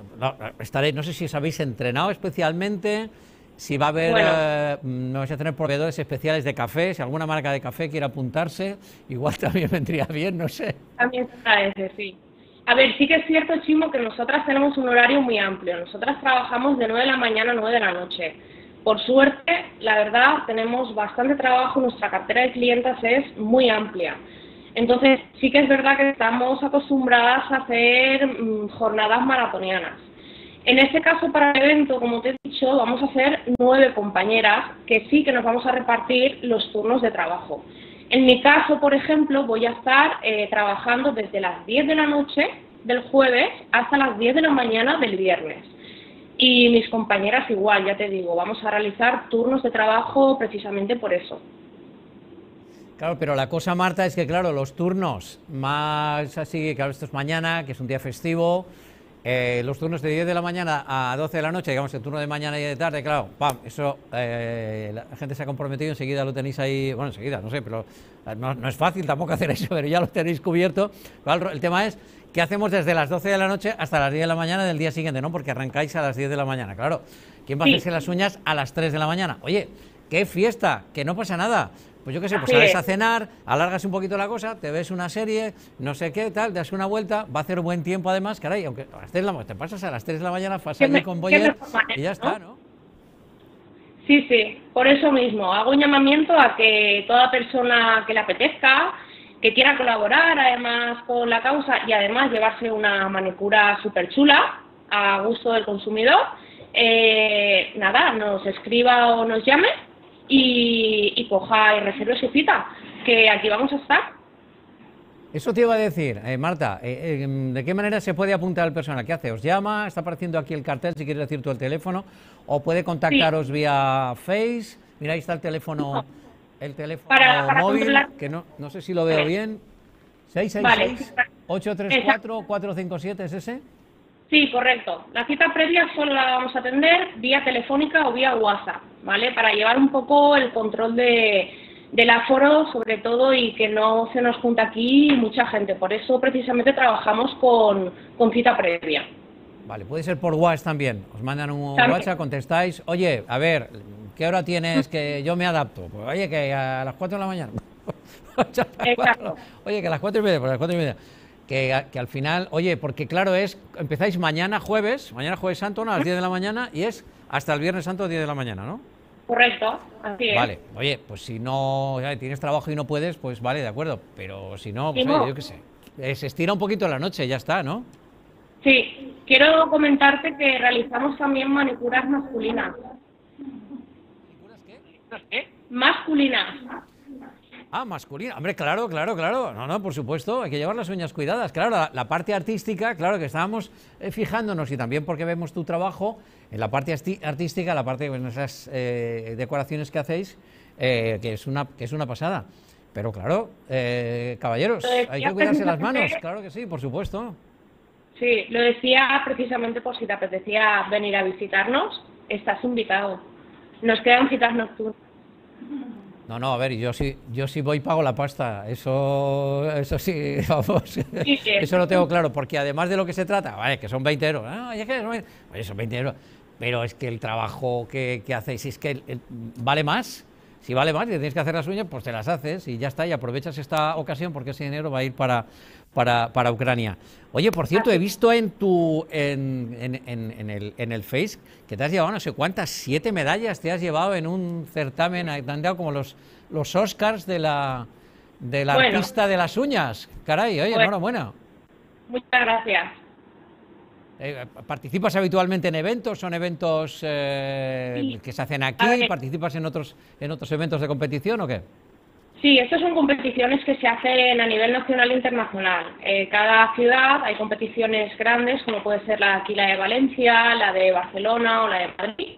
no sé si os habéis entrenado especialmente, si va a haber, no vais a tener proveedores especiales de café, si alguna marca de café quiere apuntarse, igual también vendría bien, no sé. También está ese, sí. A ver, sí que es cierto, Chimo, que nosotras tenemos un horario muy amplio. Nosotras trabajamos de 9 de la mañana a 9 de la noche. Por suerte, la verdad, tenemos bastante trabajo, nuestra cartera de clientes es muy amplia. Entonces, sí que es verdad que estamos acostumbradas a hacer jornadas maratonianas. En este caso, para el evento, como te he dicho, vamos a hacer 9 compañeras que sí que nos vamos a repartir los turnos de trabajo. En mi caso, por ejemplo, voy a estar trabajando desde las 10 de la noche del jueves hasta las 10 de la mañana del viernes. Y mis compañeras igual, ya te digo, vamos a realizar turnos de trabajo precisamente por eso. Claro, pero la cosa, Marta, es que claro, los turnos más así, claro, esto es mañana, que es un día festivo, los turnos de 10 de la mañana a 12 de la noche, digamos el turno de mañana y de tarde, claro, ¡pam! Eso la gente se ha comprometido, enseguida lo tenéis ahí, bueno, enseguida, no sé, pero no es fácil tampoco hacer eso, pero ya lo tenéis cubierto. Claro, el tema es, ¿qué hacemos desde las 12 de la noche hasta las 10 de la mañana del día siguiente? ¿No? Porque arrancáis a las 10 de la mañana, claro. ¿Quién va a hacerse las uñas a las 3 de la mañana? Oye, ¡qué fiesta! Que no pasa nada. Pues yo qué sé, pues sales a cenar, alargas un poquito la cosa, te ves una serie, no sé qué, tal, das una vuelta, va a hacer buen tiempo además, caray, aunque a las 3 de la, te pasas a las 3 de la mañana, vas allí con Boyer y ya está, ¿no? Sí, sí, por eso mismo, hago un llamamiento a que toda persona que le apetezca, que quiera colaborar además con la causa y además llevarse una manicura súper chula a gusto del consumidor, nada, nos escriba o nos llame y coja y reserve su cita, que aquí vamos a estar. Eso te iba a decir, Marta, ¿de qué manera se puede apuntar al personal? ¿Qué hace? ¿Os llama? ¿Está apareciendo aquí el cartel si quieres decir tú el teléfono? ¿O puede contactaros vía Face? Mira, ahí está el teléfono, para móvil, controlar. Que no sé si lo veo bien. 666-834-457, ¿es ese? Sí, correcto. La cita previa solo la vamos a atender vía telefónica o vía WhatsApp, ¿vale? Para llevar un poco el control del aforo, sobre todo, y que no se nos junta aquí mucha gente. Por eso, precisamente, trabajamos con cita previa. Vale, puede ser por WhatsApp también. Os mandan un WhatsApp, contestáis. Oye, a ver, ¿qué hora tienes que yo me adapto? Pues oye, que a las 4 de la mañana. Exacto. Oye, que a las 4:30, pues a las 4:30. Que al final, oye, porque claro, empezáis mañana jueves Santo, ¿no? A las 10 de la mañana y es hasta el Viernes Santo a 10 de la mañana, ¿no? Correcto, así es. Vale, oye, pues si no tienes trabajo y no puedes, pues vale, de acuerdo. Pero si no, pues Sí, oye, no. yo qué sé. Se estira un poquito la noche, ya está, ¿no? Sí, quiero comentarte que realizamos también manicuras masculinas. ¿Manicuras qué? Masculinas. Ah, masculina. Hombre, claro. No, por supuesto, hay que llevar las uñas cuidadas. Claro, la parte artística, claro que estábamos fijándonos y también porque vemos tu trabajo en la parte artística, la parte de esas decoraciones que hacéis, que es una pasada. Pero claro, caballeros, hay que cuidarse las manos, claro que sí, por supuesto. Sí, lo decía precisamente por si te apetecía venir a visitarnos, estás invitado. Nos quedan citas nocturnas. No, a ver, yo sí voy pago la pasta, eso sí, vamos, Sí. eso lo tengo claro, porque además de lo que se trata, vale, que son 20 euros, oye, son 20 euros, pero es que el trabajo que hacéis, es que vale más, si vale más y tienes que hacer las uñas, pues te las haces y ya está, y aprovechas esta ocasión porque ese dinero va a ir para Ucrania. Oye, por cierto, he visto en el Face que te has llevado no sé cuántas, 7 medallas te has llevado en un certamen, te han dado como los Oscars de la artista de las uñas. Caray, oye, enhorabuena. Muchas gracias. ¿Participas habitualmente en eventos? ¿Son eventos que se hacen aquí? ¿Participas en otros eventos de competición o qué? Sí, estas son competiciones que se hacen a nivel nacional e internacional. Cada ciudad hay competiciones grandes, como puede ser aquí la de Valencia, la de Barcelona o la de Madrid.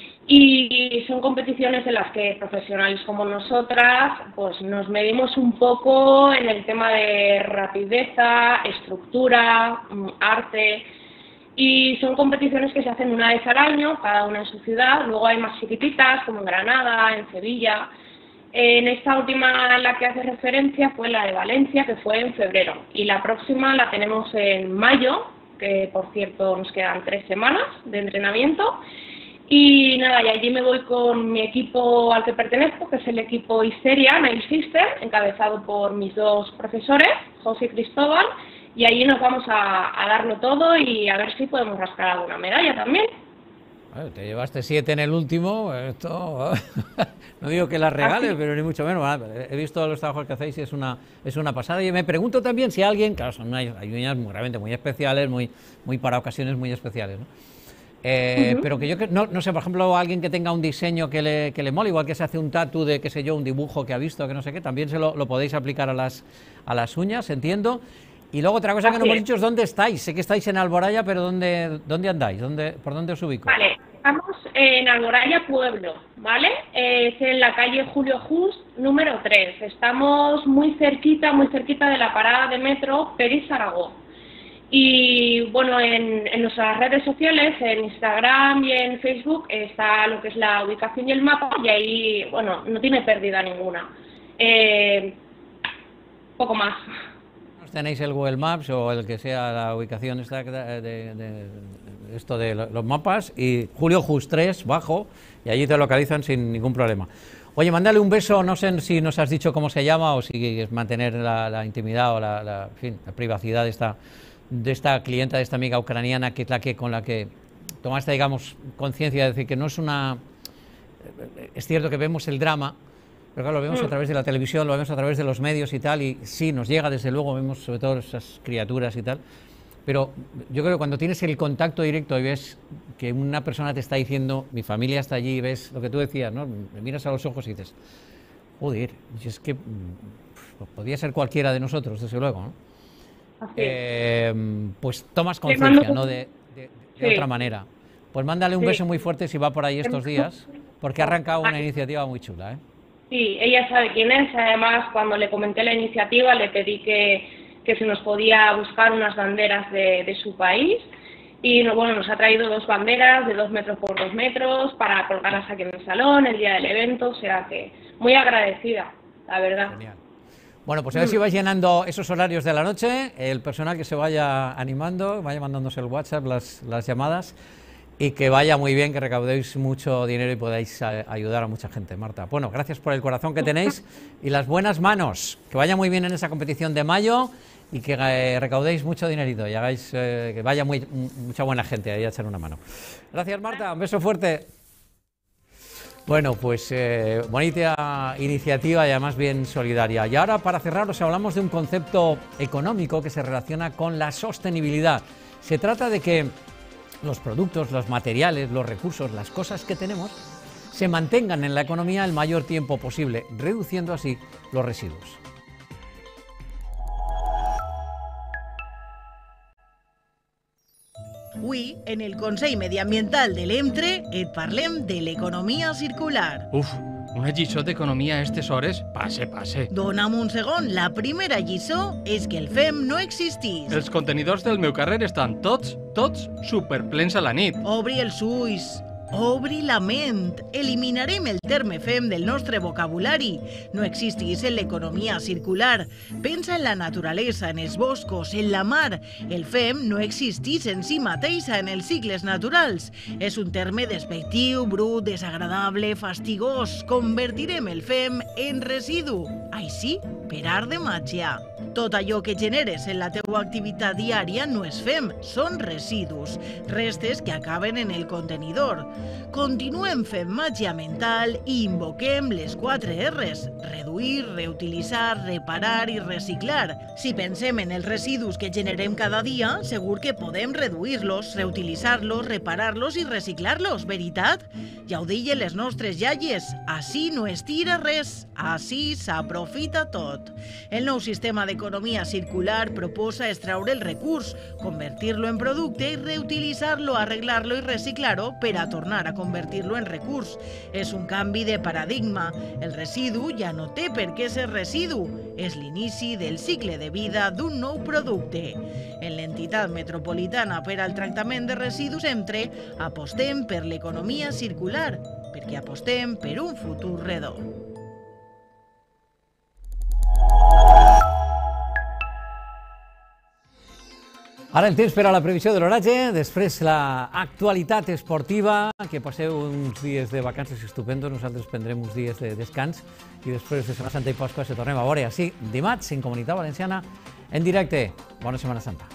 Y son competiciones en las que profesionales como nosotras pues nos medimos un poco en el tema de rapideza, estructura, arte. Y son competiciones que se hacen una vez al año, cada una en su ciudad. Luego hay más chiquititas, como en Granada, en Sevilla. En esta última en la que hace referencia fue la de Valencia, que fue en febrero. Y la próxima la tenemos en mayo, que por cierto nos quedan 3 semanas de entrenamiento. Y nada, y allí me voy con mi equipo al que pertenezco, que es el equipo Histeria, Nail System, encabezado por mis 2 profesores, José y Cristóbal. Y allí nos vamos a darlo todo y a ver si podemos rascar alguna medalla también. Bueno, te llevaste 7 en el último, esto no digo que las regales, pero ni mucho menos. He visto los trabajos que hacéis y es una pasada. Y me pregunto también si alguien, claro, hay uñas realmente muy especiales, muy para ocasiones muy especiales, ¿no? Pero que yo no sé, por ejemplo, alguien que tenga un diseño que le mole, igual que se hace un tatu de, qué sé yo, un dibujo que ha visto, que no sé qué, también lo podéis aplicar a las uñas, entiendo. Y luego otra cosa que no hemos dicho es dónde estáis. Sé que estáis en Alboraya, pero ¿dónde andáis? ¿Por dónde os ubico? Vale, estamos en Alboraya Pueblo, ¿vale? Es en la calle Julio Just, número 3. Estamos muy cerquita de la parada de metro Peris-Aragó. Y bueno, en nuestras redes sociales, en Instagram y en Facebook, está lo que es la ubicación y el mapa, y ahí, bueno, no tiene pérdida ninguna. Poco más. Tenéis el Google Maps o el que sea la ubicación esta de esto de los mapas y Julio Just 3 bajo y allí te localizan sin ningún problema. Oye, mándale un beso, no sé si nos has dicho cómo se llama o si es mantener la intimidad o la privacidad de esta clienta, de esta amiga ucraniana, que es con la que tomaste, digamos, conciencia de decir que no es una... Es cierto que vemos el drama, pero claro, lo vemos a través de la televisión, lo vemos a través de los medios y tal, y sí, nos llega desde luego, vemos sobre todo esas criaturas y tal, pero yo creo que cuando tienes el contacto directo y ves que una persona te está diciendo, mi familia está allí, y ves lo que tú decías, ¿no? Me miras a los ojos y dices, joder, es que podría ser cualquiera de nosotros, desde luego, ¿no? Pues tomas conciencia, ¿no? De otra manera. Pues mándale un beso muy fuerte si va por ahí estos días, porque ha arrancado una iniciativa muy chula, ¿eh? Sí, ella sabe quién es. Además, cuando le comenté la iniciativa, le pedí que se nos podía buscar unas banderas de su país. Y bueno, nos ha traído 2 banderas de 2 metros por 2 metros para colgarlas aquí en el salón el día del evento. O sea que muy agradecida, la verdad. Genial. Bueno, pues a ver si vais llenando esos horarios de la noche, el personal que se vaya animando, vaya mandándose el WhatsApp, las llamadas, y que vaya muy bien, que recaudéis mucho dinero y podáis ayudar a mucha gente, Marta. Bueno, gracias por el corazón que tenéis y las buenas manos. Que vaya muy bien en esa competición de mayo y que recaudéis mucho dinerito y hagáis que vaya mucha buena gente ahí a echar una mano. Gracias, Marta. Un beso fuerte. Bueno, pues bonita iniciativa y además bien solidaria. Y ahora, para cerrar, os hablamos de un concepto económico que se relaciona con la sostenibilidad. Se trata de que los productos, los materiales, los recursos, las cosas que tenemos, se mantengan en la economía el mayor tiempo posible, reduciendo así los residuos. Avui, en el Consell Mediambiental de l'EMTRE, et parlem de l'economia circular. Uf, una lliçó d'economia a aquestes hores? Passe. Dona'm un segon. La primera lliçó és que el FEM no existís. Els contenidors del meu carrer estan tots superplens a la nit. Obri els ulls. Obri la ment. Eliminarem el terme FEM del nostre vocabulari. No existís en l'economia circular. Pensa en la naturalesa, en els boscos, en la mar. El FEM no existís en si mateixa en els cicles naturals. És un terme despectiu, brut, desagradable, fastigós. Convertirem el FEM en residu. Així, per art de màgia. Tot allò que generes en la teua activitat diària no és FEM, són residus, restes que acaben en el contenidor. Continuem fent màgia mental i invoquem les 4 R's: reduir, reutilitzar, reparar i reciclar. Si pensem en els residus que generem cada dia, segur que podem reduir-los, reutilitzar-los, reparar-los i reciclar-los, veritat? Ja ho deien les nostres iaies, així no es tira res, així s'aprofita tot. El nou sistema d'economia circular proposa extraure el recurs, convertir-lo en producte i reutilitzar-lo, arreglar-lo i reciclar-ho per a tornar a convertir-lo en recurs. És un canvi de paradigma. El residu ja no té per què ser residu. És l'inici del cicle de vida d'un nou producte. En l'entitat metropolitana per al tractament de residus EMTRE apostem per l'economia circular, perquè apostem per un futur redó. Ara el temps per a la previsió de l'oratge, després l'actualitat esportiva, que passeu uns dies de vacances estupendos, nosaltres prendrem uns dies de descans i després de Setmana Santa i Pasqua se tornem a veure així dimarts en Comunitat Valenciana en directe. Bona Setmana Santa.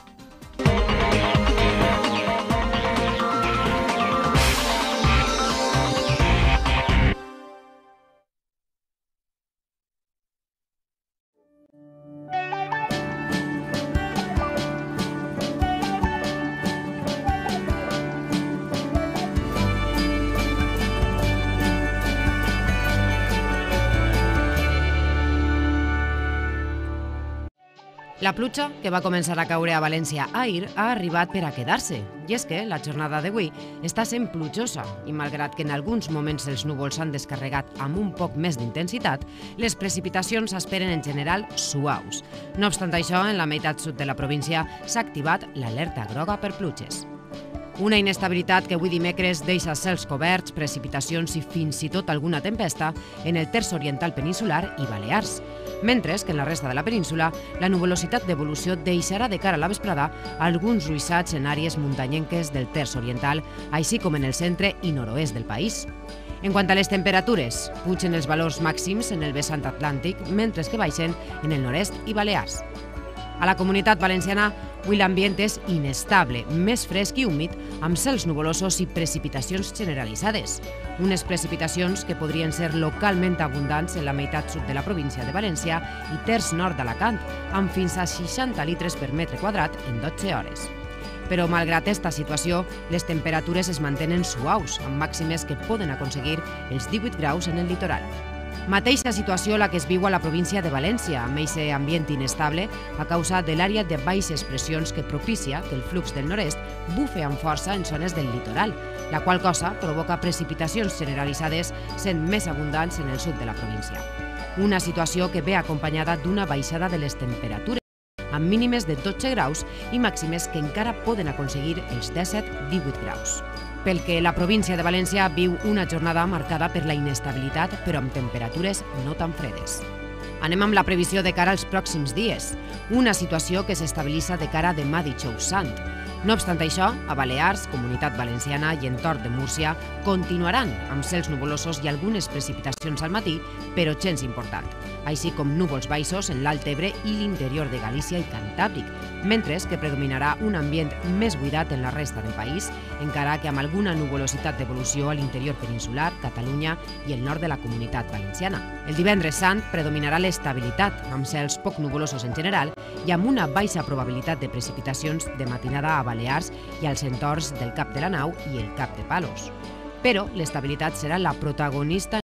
La pluja, que va començar a caure a València ahir, ha arribat per a quedar-se. I és que la jornada d'avui està sent plujosa i, malgrat que en alguns moments els núvols s'han descarregat amb un poc més d'intensitat, les precipitacions s'esperen en general suaus. No obstant això, en la meitat sud de la província s'ha activat l'alerta groga per pluges. Una inestabilitat que avui dimecres deixa cels coberts, precipitacions i fins i tot alguna tempesta en el terç oriental peninsular i Balears, mentre que en la resta de la península la nuvolositat d'evolució deixarà de cara a la vesprada alguns ruixats en àrees muntanyenques del terç oriental, així com en el centre i nord-oest del país. En quant a les temperatures, pugen els valors màxims en el vessant atlàntic, mentre que baixen en el nord-est i Balears. A la Comunitat Valenciana, avui l'ambient és inestable, més fresc i húmid, amb cels nuvolosos i precipitacions generalitzades. Unes precipitacions que podrien ser localment abundants en la meitat sud de la província de València i terç nord d'Alacant, amb fins a 60 litres per metre quadrat en 12 hores. Però, malgrat aquesta situació, les temperatures es mantenen suaus, amb màximes que poden aconseguir els 18 graus en el litoral. Mateixa situació la que es viu a la província de València, amb aquest ambient inestable a causa de l'àrea de baixes pressions que propicia que el flux del nord-est bufe amb força en zones del litoral, la qual cosa provoca precipitacions generalitzades sent més abundants en el sud de la província. Una situació que ve acompanyada d'una baixada de les temperatures, amb mínimes de 12 graus i màximes que encara poden aconseguir els 17-18 graus. Pel que la província de València viu una jornada marcada per la inestabilitat, però amb temperatures no tan fredes. Anem amb la previsió de cara als pròxims dies. Una situació que s'estabilitza de cara a demà dijous sant. No obstant això, a Balears, Comunitat Valenciana i entorn de Múrcia continuaran amb cels nuvolosos i algunes precipitacions al matí, però gens important, així com núvols baixos en l'Alt Ebre i l'interior de Galícia i Cantàbric, mentre que predominarà un ambient més buidat en la resta del país, encara que amb alguna nuvolositat d'evolució a l'interior peninsular, Catalunya i el nord de la Comunitat Valenciana. El divendres sant predominarà l'estabilitat, amb cels poc nuvolosos en general i amb una baixa probabilitat de precipitacions de matinada a Balears i als entorns del Cap de la Nau i el Cap de Palos. Però l'estabilitat serà la protagonista